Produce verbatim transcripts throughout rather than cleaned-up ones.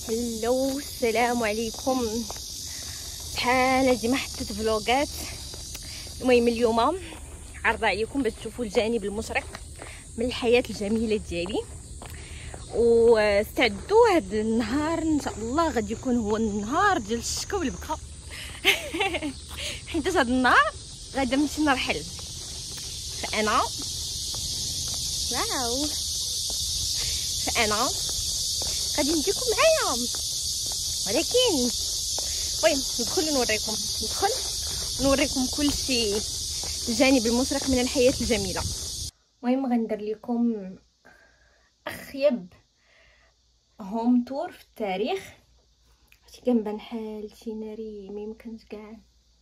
هلو السلام عليكم. بحال ديما حطيت فلوغات. المهم اليوم عرض عليكم باش تشوفوا الجانب المشرق من الحياه الجميله ديالي، واستعدوا هذا النهار ان شاء الله غادي يكون هو النهار ديال الشكا والبكا حيت هذا النهار غادي نمشي نرحل. فانا واو فانا غادي نديكم معايا، ولكن المهم ندخل نوريكم ندخل نوريكم كل شيء، الجانب المشرق من الحياه الجميله. المهم غندير لكم اخيب هوم تور في التاريخ. عرفتي كنبان حال شي ناري ما يمكنش كاع،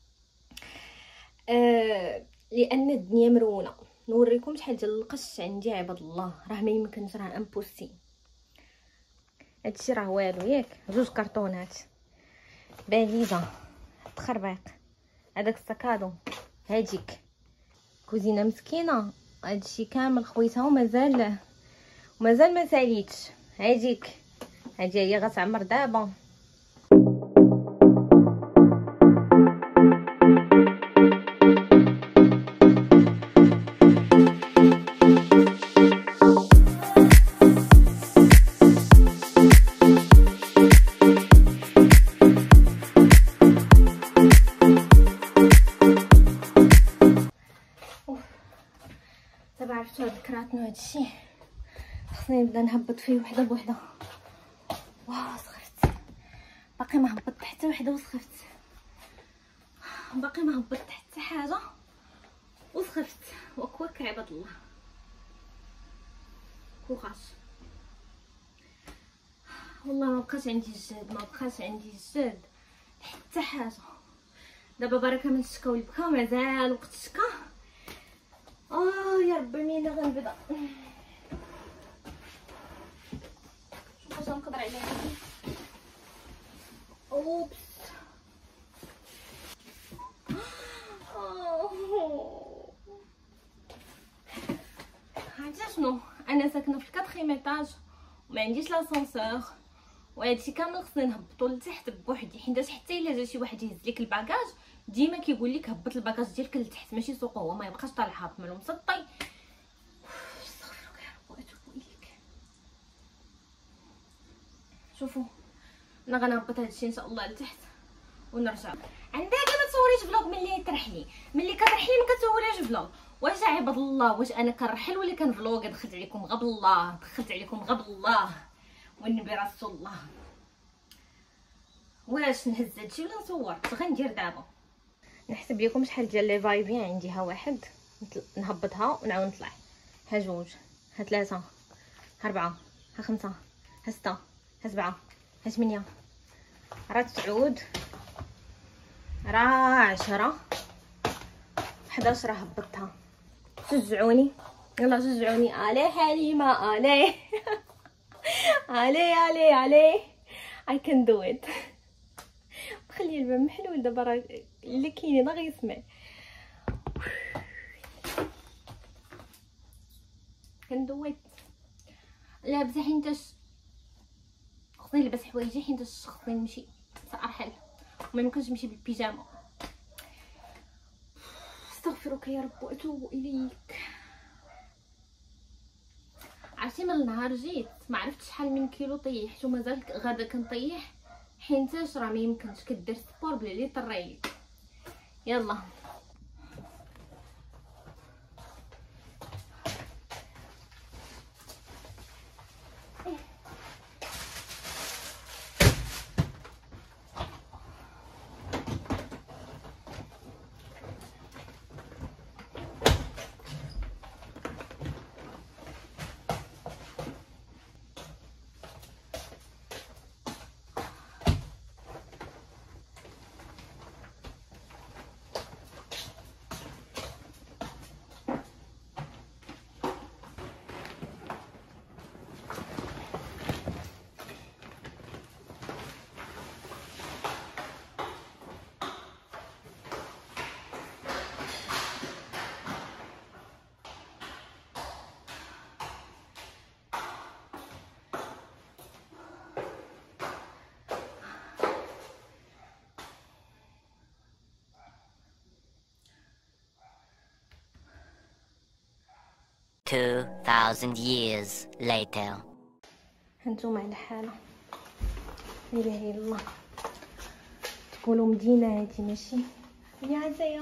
أه لان الدنيا مرونه. نوريكم شحال ديال القش عندي عباد الله، راه ما يمكنش، راه امبوسي. هادشي راه والو ياك، جوج كرتونات باليزه تخربيق، هذاك السكادو، هاديك كوزينه مسكينه، هادشي كامل خويتها ومازال ومازال ما ساليتش. هاديك هادي هي غتعمر دابا. دابا عرفتو هاد الكراتن وهادشي خصني نبدا نهبط فيه وحده بوحده. واه سخفت، باقي ما هبطت حتى وحده وسخفت، باقي ما هبطت حتى حاجه وسخفت. وكواك عباد الله كوخاش، والله ما بقاش عندي الجهد، ما بقاش عندي الجهد حتى حاجه. دابا بركه من الشكا والبكا، مازال وقت الشكا. اه يا ربي مين غنبدا؟ شوف واش نقدر عليها. اوبس عرفتي شنو، انا ساكنه في الكاتخيم ايطاج وما عنديش لاسانسور، وهادشي كامل خصني نهبطو لتحت بوحدي، حيت حتى الا جا شي واحد يهز لك الباكاج ديما كيقول لك هبط الباكاج ديالك لتحت، ماشي سوق هو ما يبقاش طالع هابط مالو مسطي. استغفرك يا رب واتوب اليك. شوفوا انا غنهبط هادشي ان شاء الله لتحت ونرجع. عندك ما تصوريش فلوق ملي ترحلي، ملي كترحلي ما كتصوريش فلوق. واش عباد الله، واش انا كنرحل ولا كنفلوق؟ دخلت عليكم غب الله، دخلت عليكم غب الله والنبي رسول الله. واش نهز هادشي ولا نصور؟ غندير دابا نحسب لكم شحال ديال لي فايفين عندي. ها واحد نهبطها ونعاود نطلع، ها جوج، ها ثلاثة، ها أربعة، ها خمسة، ها ستة، ها سبعة، ها ثمانية، راه تسعود، راه عشرة، حداش، راه هبطتها. شجعوني يلا شجعوني. الي حليمه الي الي الي الي I can do it. خلي الباب محلول دابا، راه اللي كاينين غير يسمع. كندويت لابسه حيتاش خصني نلبس حوايجي، حيتاش خصني نمشي سأرحل وما يمكنش نمشي بالبيجامه. استغفرك يا رب واتوب اليك. عرفتي من النهار جيت ما عرفتش شحال من كيلو طيحت ومازال غادا كنطيح، حيتاش راه ما يمكنش كدير سبور بلا لي طريلي. يلا two thousand years later. هانتوما على حالة لا اله الا الله، تقولوا مدينة هادي ماشي يا عزيا.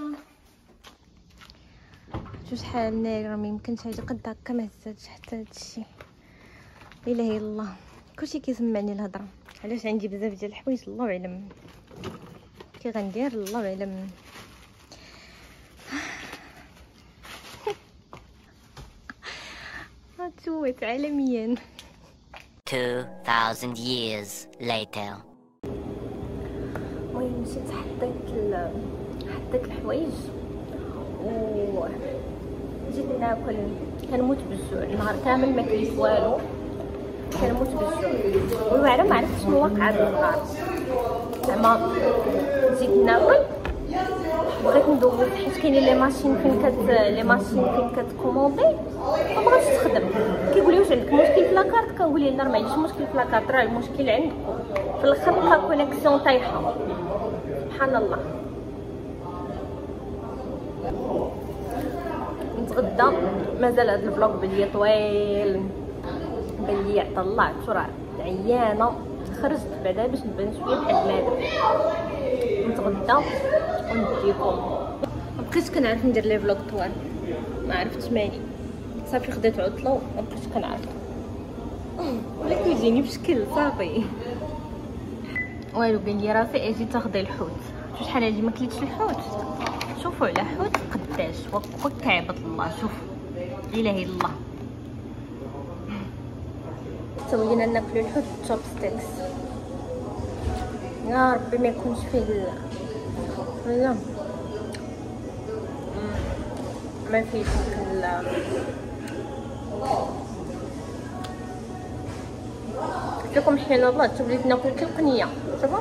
شو شحال ناري، ما يمكنش هادي قد هكا ما هزاتش حتى هادشي. لا اله الا الله، كلشي كيسمعني الهضره. علاش عندي بزاف ديال الحوايج الله اعلم كي غندير، الله اعلم. هاتوت عالميا. two thousand years later. المهم مشيت حطيت ال... حطيت الحوايج و جيت ناكل. كنموت بالجوع النهار كامل، ما كليت والو، كنموت بالجوع وما ما عرفتش شنو واقع هذا النهار. زعما جيت ناكل بغيت ندوز حيت كاينين لي ماشين فين كت لي ماشين فين كتكوموندي ما بغاتش تخدم. كيقول لي واش عندك مشكل في لاكارت؟ كنقول ليه لا ما عنديش مشكل في لاكارت، راه المشكل عندكم في الاخر لا كونيكسيون طايحه. سبحان الله. نتغدى، مازال هذا الفلوق بلي طويل، بلي طلعت راه عيانه، خرجت بعدا باش نبان شويه بحال بنادم. نتغدى ونديكم. مبقيتش كنعرف ندير لي فلوق طوال، ما عرفتش مالي، صافي خديت عطله ومبقيتش كنعرف ولا كيجيني بشكل صافي والو. قال لي رافي اجي تاخدي الحوت. شوف شحال هادي ما كليتش الحوت. شوفوا على حوت قداش وكعبة الله. شوفوا لا اله الا الله. سوينا ناكلو الحوت بالتشوبستيكس. يا ربي ما يكونش فيه ال... لا ما فيش ال... قلت لكم حين الله توليت ناكل كالقنيه. شوفوا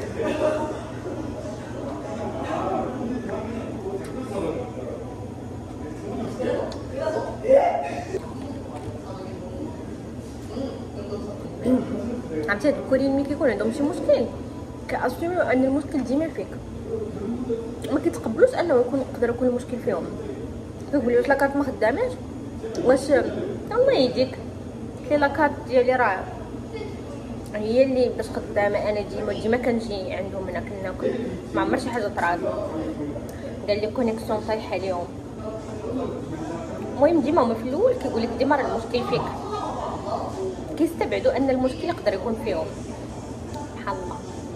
عرفتي هاد الكوريين ملي كيكون عندهم شي مشكل كاسيوميو ان المشكل ديما فيك، ما كيتقبلوش انه يكون يقدر يكون المشكل فيهم. كيقول لي واش لاكارت ما خداماش، واش الله يهديك كي لاكارت ديالي راه هي اللي باش خدامه. انا ديما ديما كنجي عندهم هنا كناكل، ما عمر شي حاجه طرات. قال لي كونيكسيون طايحه اليوم. المهم ديما هما في الاول كيقول لك ديما راه المشكل فيك، كيستبعدوا ان المشكل يقدر يكون فيهم. سبحان الله.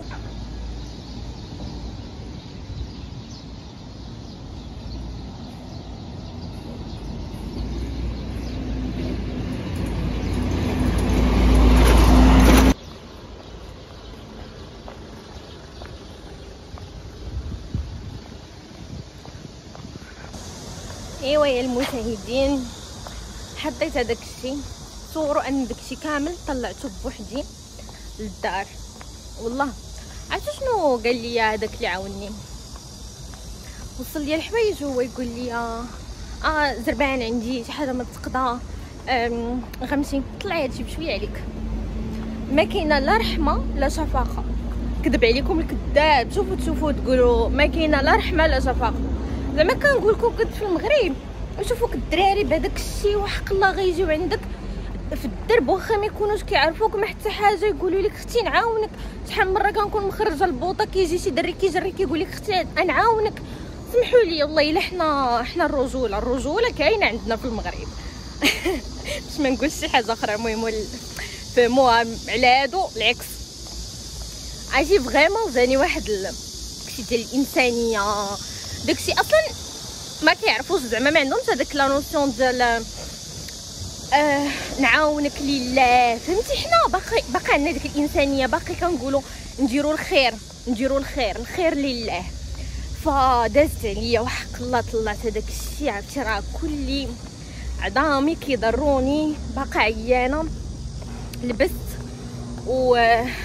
ايوا يا المشاهدين، حطيت هذاك الشيء، صوروا ان داك الشيء كامل طلعته بوحدي للدار. والله عرفتوا شنو قال لي هذاك اللي عاوني؟ وصل لي الحوايج وهو يقول لي اه زربان عندي شي حاجه ما تقضى، غنمشي. طلعي هادشي بشويه عليك، ما كاينه لا رحمه لا شفقه. كذب عليكم الكذاب. شوفوا تشوفوا تقولوا ما كاينه لا رحمه لا شفقه. زعما كنقول لكم كنت في المغرب وشوفوك الدراري بهذاك الشيء وحق الله غيجيو عندك في الدرب واخا ما يكونوش كيعرفوك ما حتى حاجه، يقولوا لك اختي نعاونك. شحال من مره كنكون مخرجه البوطه كيجي شي دري كيجري كيقول لك اختي نعاونك. سمحوا لي والله الا حنا حنا الرجوله الرجوله كاينه عندنا في المغرب. باش ما نقولش شي حاجه اخرى. المهم فهموها على هادو العكس. عاجي فريمون جاني واحد داكشي ديال الانسانيه، داكشي اصلا ما كيعرفوش، زعما ما عندهمش هذاك لا نوسيون ديال آه نعاونك لله. فهمتي حنا باقي باقي عندنا ديك الانسانيه، باقي كنقولوا نديروا الخير نديروا الخير الخير لله. فدازت عليا وحق الله طلعت هذاك الشيء. عرفتي راه كل عظامي كيضروني، باقا عيانه. لبست و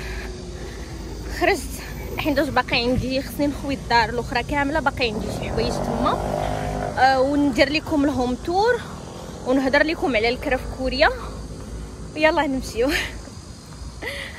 خرجت حين دوز باقي عندي خصني نخوي الدار الاخرى كامله، باقي عندي شي حوايج تما أه وندير لكم الهوم تور ونهضر لكم على الكرا في كوريا. يلا نمشيو.